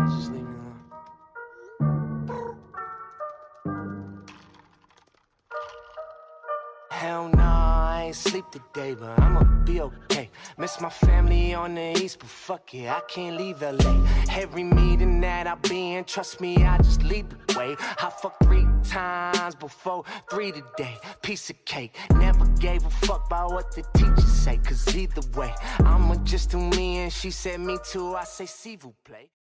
Just leave me alone. Hell nah, I ain't sleep today, but I'ma be okay. Miss my family on the east, but fuck it, I can't leave LA. Every meeting that I be in, trust me, I just lead the way. I fucked 3 times before 3 today. Piece of cake, never gave a fuck about what the teachers say. Cause either way, I'ma just do me, and she said me too, I say s'il vous plaît.